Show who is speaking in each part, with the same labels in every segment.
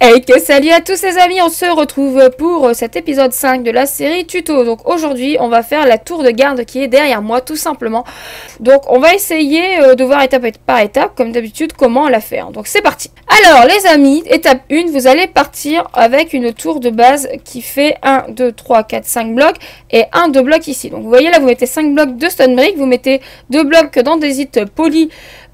Speaker 1: Salut à tous les amis, on se retrouve pour cet épisode 5 de la série tuto. Donc aujourd'hui on va faire la tour de garde qui est derrière moi tout simplement. Donc on va essayer de voir étape par étape comme d'habitude comment la faire. Donc c'est parti. Alors les amis, étape 1, vous allez partir avec une tour de base qui fait 1, 2, 3, 4, 5 blocs et 1, 2 blocs ici. Donc vous voyez là vous mettez 5 blocs de stone brick, vous mettez 2 blocs d'andésite poli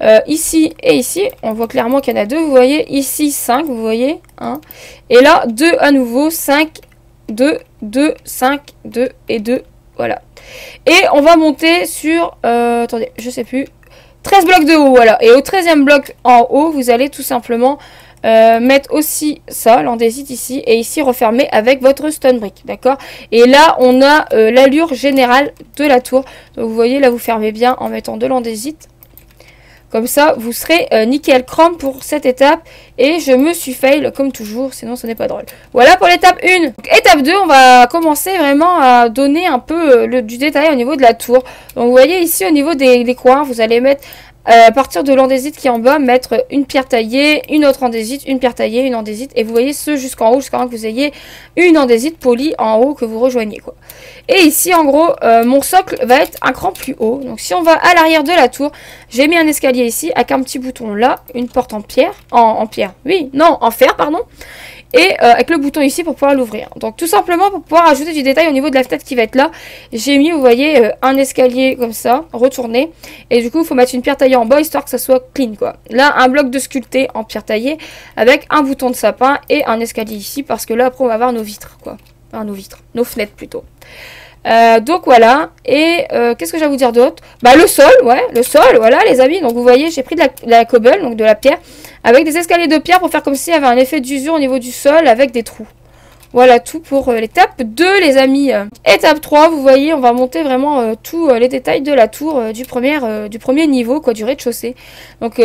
Speaker 1: ici et ici. On voit clairement qu'il y en a 2, vous voyez ici 5, vous voyez 1. Et là 2 à nouveau, 5, 2, 2, 5, 2 et 2, voilà. Et on va monter sur, attendez, je sais plus, 13 blocs de haut, voilà. Et au 13e bloc en haut, vous allez tout simplement mettre aussi ça, l'andésite ici, et ici refermer avec votre stone brick, d'accord. Et là, on a l'allure générale de la tour. Donc vous voyez, là, vous fermez bien en mettant de l'andésite. Comme ça, vous serez nickel chrome pour cette étape. Et je me suis fail comme toujours, sinon ce n'est pas drôle. Voilà pour l'étape 1. Donc, étape 2, on va commencer vraiment à donner un peu du détail au niveau de la tour. Donc vous voyez ici au niveau des coins, vous allez mettre... à partir de l'andésite qui est en bas, mettre une pierre taillée, une autre andésite, une pierre taillée, une andésite. Et vous voyez ce jusqu'en haut, jusqu'à ce que vous ayez une andésite polie en haut que vous rejoignez, quoi. Et ici, en gros, mon socle va être un cran plus haut. Donc si on va à l'arrière de la tour, j'ai mis un escalier ici avec un petit bouton là, une porte en pierre, en pierre, oui, non, en fer, pardon. Et avec le bouton ici pour pouvoir l'ouvrir. Donc tout simplement pour pouvoir ajouter du détail au niveau de la fenêtre qui va être là, j'ai mis, vous voyez, un escalier comme ça, retourné. Et du coup, il faut mettre une pierre taillée en bas histoire que ça soit clean, quoi. Là, un bloc de sculpté en pierre taillée avec un bouton de sapin et un escalier ici parce que là, après, on va avoir nos vitres, quoi. Enfin, nos vitres, nos fenêtres plutôt. Donc voilà, et qu'est-ce que j'ai à vous dire d'autre? Bah le sol, ouais, le sol, voilà les amis. Donc vous voyez, j'ai pris de la cobble, donc de la pierre, avec des escaliers de pierre pour faire comme s'il y avait un effet d'usure au niveau du sol avec des trous. Voilà tout pour l'étape 2 les amis. Étape 3, vous voyez, on va monter vraiment tous les détails de la tour du premier niveau, quoi, du rez-de-chaussée. Donc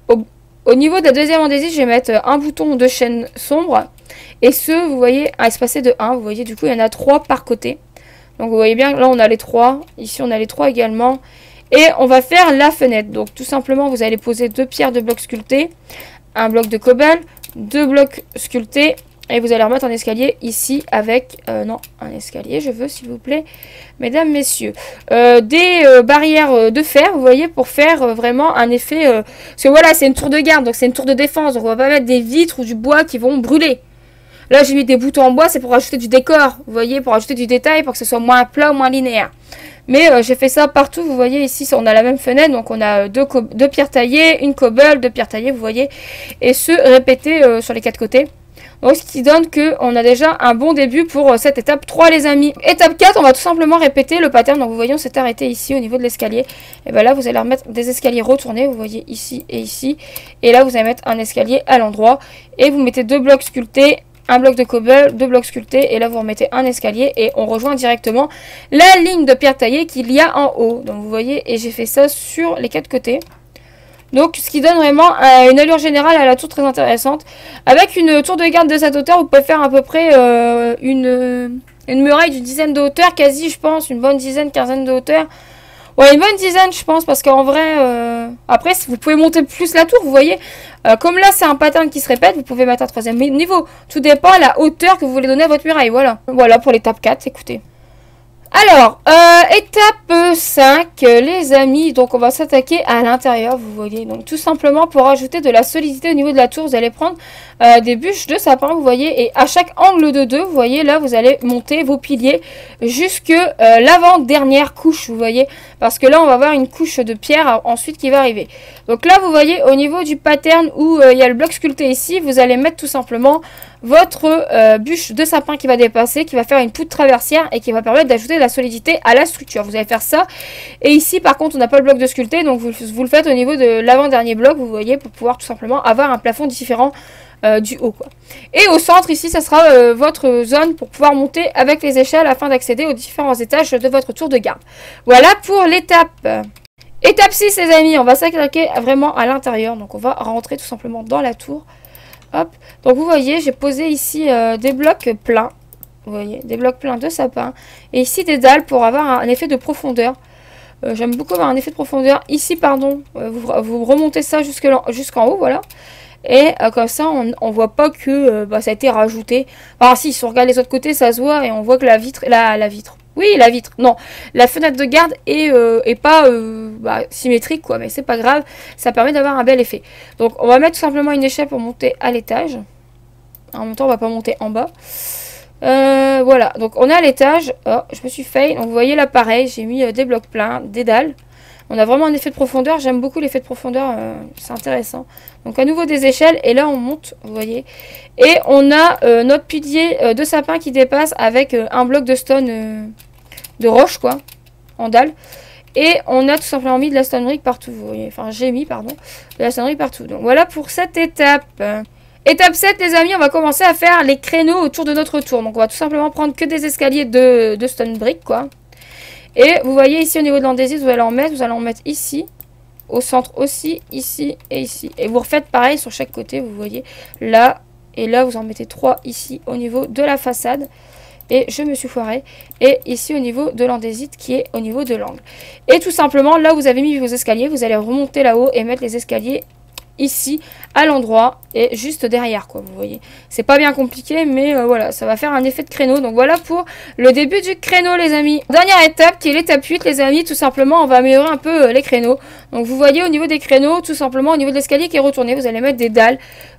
Speaker 1: au niveau de la deuxième andésite, je vais mettre un bouton de chaîne sombre. Et ce, vous voyez, espacé de 1, vous voyez, du coup, il y en a 3 par côté. Donc vous voyez bien, là on a les 3, ici on a les 3 également. Et on va faire la fenêtre. Donc tout simplement vous allez poser 2 pierres de blocs sculptés, un bloc de cobble, 2 blocs sculptés. Et vous allez remettre un escalier ici avec, non, un escalier je veux s'il vous plaît, mesdames, messieurs. Des barrières de fer, vous voyez, pour faire vraiment un effet... parce que voilà, c'est une tour de garde, donc c'est une tour de défense. Donc on va pas mettre des vitres ou du bois qui vont brûler. Là, j'ai mis des boutons en bois, c'est pour ajouter du décor, vous voyez, pour ajouter du détail, pour que ce soit moins plat, moins linéaire. Mais j'ai fait ça partout, vous voyez, ici, on a la même fenêtre, donc on a deux pierres taillées, une cobble, 2 pierres taillées, vous voyez, et ce, répété sur les 4 côtés. Donc, ce qui donne qu'on a déjà un bon début pour cette étape 3, les amis. Étape 4, on va tout simplement répéter le pattern. Donc, vous voyez, on s'est arrêté ici au niveau de l'escalier. Et bien là, vous allez remettre des escaliers retournés, vous voyez, ici et ici. Et là, vous allez mettre un escalier à l'endroit. Et vous mettez 2 blocs sculptés. Un bloc de cobble, 2 blocs sculptés, et là vous remettez un escalier et on rejoint directement la ligne de pierre taillée qu'il y a en haut. Donc vous voyez, et j'ai fait ça sur les 4 côtés. Donc ce qui donne vraiment une allure générale à la tour très intéressante. Avec une tour de garde de cette hauteur, vous pouvez faire à peu près une muraille d'une dizaine de hauteur, quasi je pense, une bonne dizaine, quinzaine de hauteur. Ouais, une bonne dizaine, je pense, parce qu'en vrai, après, vous pouvez monter plus la tour, vous voyez. Comme là, c'est un pattern qui se répète, vous pouvez mettre un 3e niveau. Tout dépend de la hauteur que vous voulez donner à votre muraille, voilà. Voilà pour l'étape 4, écoutez. Alors, étape 5, les amis, donc on va s'attaquer à l'intérieur, vous voyez. Donc tout simplement pour ajouter de la solidité au niveau de la tour, vous allez prendre des bûches de sapin, vous voyez. Et à chaque angle de 2, vous voyez, là vous allez monter vos piliers jusque l'avant-dernière couche, vous voyez. Parce que là on va avoir une couche de pierre ensuite qui va arriver. Donc là vous voyez au niveau du pattern où il y a le bloc sculpté ici, vous allez mettre tout simplement votre bûche de sapin qui va dépasser, qui va faire une poutre traversière et qui va permettre d'ajouter de la solidité à la structure. Vous allez faire ça. Et ici, par contre, on n'a pas le bloc de sculpté, donc vous le faites au niveau de l'avant-dernier bloc, vous voyez, pour pouvoir tout simplement avoir un plafond différent du haut, quoi. Et au centre, ici, ça sera votre zone pour pouvoir monter avec les échelles afin d'accéder aux différents étages de votre tour de garde. Voilà pour l'étape. Étape 6, les amis, on va s'attaquer vraiment à l'intérieur. Donc, on va rentrer tout simplement dans la tour. Hop. Donc vous voyez, j'ai posé ici des blocs pleins. Vous voyez, des blocs pleins de sapin. Et ici des dalles pour avoir un effet de profondeur. J'aime beaucoup avoir un effet de profondeur. Ici, pardon, vous remontez ça jusqu'en haut, voilà. Et comme ça, on voit pas que ça a été rajouté. Alors si on regarde les autres côtés, ça se voit et on voit que la vitre, la vitre. Oui, la vitre. Non, la fenêtre de garde est pas symétrique, quoi. Mais c'est pas grave. Ça permet d'avoir un bel effet. Donc, on va mettre tout simplement une échelle pour monter à l'étage. En même temps, on va pas monter en bas. Voilà. Donc, on est à l'étage. Oh, je me suis fail. Donc, vous voyez là, pareil. J'ai mis des blocs pleins, des dalles. On a vraiment un effet de profondeur. J'aime beaucoup l'effet de profondeur. C'est intéressant. Donc, à nouveau des échelles. Et là, on monte. Vous voyez. Et on a notre pilier de sapin qui dépasse avec un bloc de stone de roche, quoi. En dalle. Et on a tout simplement mis de la stone brick partout. Vous voyez. Enfin, j'ai mis, pardon. De la stone brick partout. Donc, voilà pour cette étape. Étape 7, les amis. On va commencer à faire les créneaux autour de notre tour. Donc, on va tout simplement prendre que des escaliers de stone brick, quoi. Et vous voyez ici au niveau de l'andésite, vous allez en mettre ici, au centre aussi, ici et ici. Et vous refaites pareil sur chaque côté, vous voyez, là et là, vous en mettez 3 ici au niveau de la façade. Et je me suis foirée. Et ici au niveau de l'andésite qui est au niveau de l'angle. Et tout simplement, là où vous avez mis vos escaliers, vous allez remonter là-haut et mettre les escaliers ici à l'endroit et juste derrière, quoi, vous voyez. C'est pas bien compliqué, mais voilà, ça va faire un effet de créneau. Donc voilà pour le début du créneau, les amis. Dernière étape qui est l'étape 8, les amis. Tout simplement, on va améliorer un peu les créneaux. Donc vous voyez au niveau des créneaux, tout simplement au niveau de l'escalier qui est retourné, vous allez mettre des dalles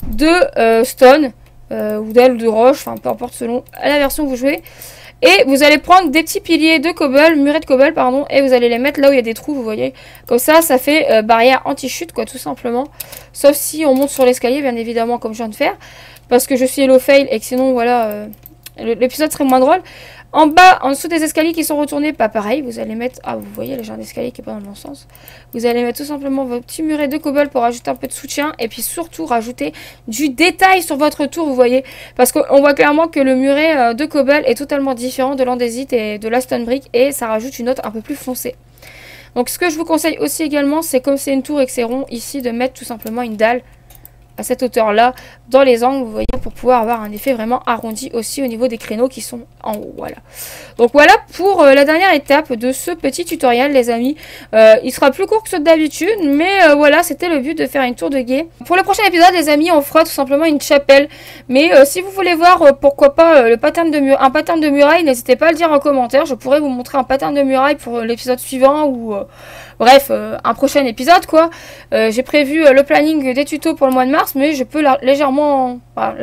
Speaker 1: de stone ou dalles de roche, enfin peu importe selon la version que vous jouez. Et vous allez prendre des petits piliers de cobble, murets de cobble, pardon, et vous allez les mettre là où il y a des trous, vous voyez. Comme ça, ça fait barrière anti-chute, quoi, tout simplement. Sauf si on monte sur l'escalier, bien évidemment, comme je viens de faire. Parce que je suis hello fail et que sinon, voilà, l'épisode serait moins drôle. En bas, en dessous des escaliers qui sont retournés, pas pareil, vous allez mettre... Ah, vous voyez, j'ai un escalier qui est pas dans le bon sens. Vous allez mettre tout simplement vos petits murets de cobble pour rajouter un peu de soutien. Et puis surtout, rajouter du détail sur votre tour, vous voyez. Parce qu'on voit clairement que le muret de cobble est totalement différent de l'andésite et de la stone brick. Et ça rajoute une note un peu plus foncée. Donc ce que je vous conseille aussi également, c'est comme c'est une tour et que c'est rond, ici, de mettre tout simplement une dalle à cette hauteur-là, dans les angles, vous voyez, pour pouvoir avoir un effet vraiment arrondi aussi au niveau des créneaux qui sont en haut, voilà. Donc voilà pour la dernière étape de ce petit tutoriel, les amis. Il sera plus court que ceux d'habitude, mais voilà, c'était le but de faire une tour de guet. Pour le prochain épisode, les amis, on fera tout simplement une chapelle. Mais si vous voulez voir, pourquoi pas, un pattern de muraille, n'hésitez pas à le dire en commentaire. Je pourrais vous montrer un pattern de muraille pour l'épisode suivant ou... bref, un prochain épisode, quoi. J'ai prévu le planning des tutos pour le mois de mars, mais je peux largement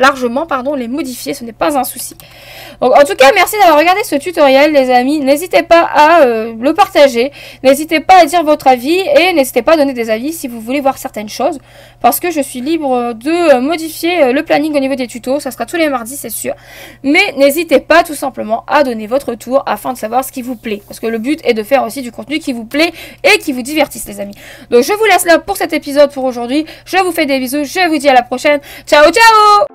Speaker 1: les modifier, ce n'est pas un souci. Donc, en tout cas, merci d'avoir regardé ce tutoriel, les amis. N'hésitez pas à le partager, n'hésitez pas à dire votre avis et n'hésitez pas à donner des avis si vous voulez voir certaines choses, parce que je suis libre de modifier le planning au niveau des tutos. Ça sera tous les mardis, c'est sûr. Mais n'hésitez pas tout simplement à donner votre tour afin de savoir ce qui vous plaît, parce que le but est de faire aussi du contenu qui vous plaît et qui vous divertisse, les amis. Donc je vous laisse là pour cet épisode pour aujourd'hui. Je vous fais des bisous, je vous dis à la prochaine. Ciao, ciao!